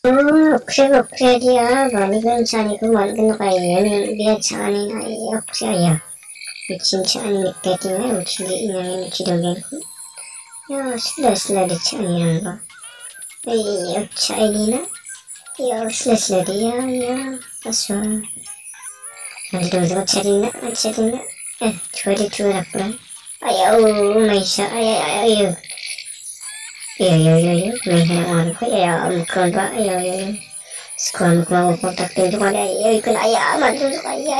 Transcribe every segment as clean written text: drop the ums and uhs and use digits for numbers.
Kaya dia balikan cani ku malkin kaya dia cani na ya bikin cani mikati na ucili yang cidogen ku ya sudah di cani rangga ya cani na ya sudah dia ya aswa nanti dulu cari na cuara pulang ayo maisha ayo yo main orang ku ya mukron ba ayo sekolah mau kontak itu kan ya ikut ayah mantu ayah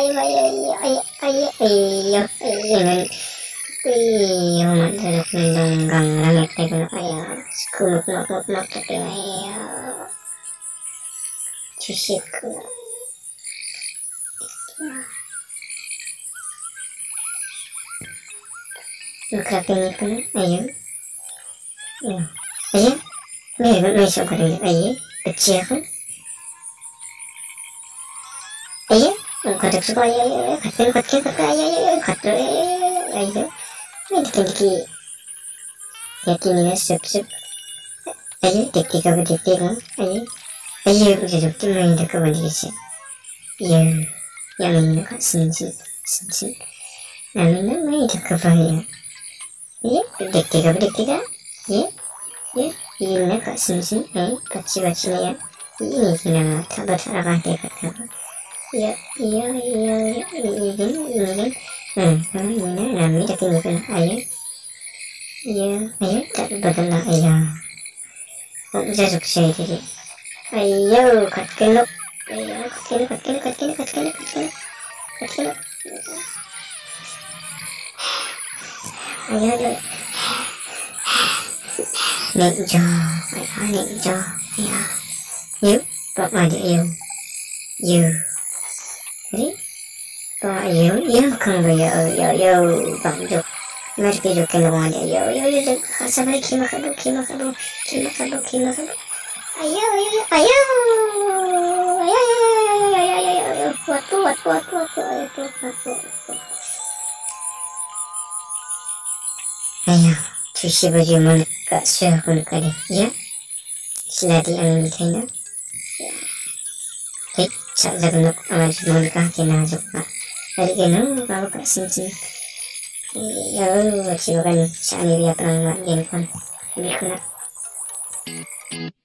mantu nonggang langit itu ayah sekolah mau tapi ayah cuci ku ngakapin itu ayo may sobrang ayah kecil kan iya, kadang suka ya, kadang ayo, ini ya sep, ayo, ayo, udah main dekat balik sih, iya, yang ini kan sensi, namanya main dekat balik, iya, iya, ini kan sensi, kecil ya, ini kita tabat arah dekat apa. Iya, ini namanya tapi bukan ayah. Iya, tak betul lah ayah. Oh, bisa sukses jadi. Ayo, kat kelop. Ayo, nekjo, ya. Yuk, pak maju yuk. Jadi, yo kan yo bang jo, mereka jo keluar yo sampai kima kado, ayo, waktu, ayo, cuci baju mereka sudah kali, ya, sudah diambil kena. Sak jagunok aman mereka kena juga. Dari kena kalau tak sini, ya silakan cari dia perang lagi kan, lebih kena.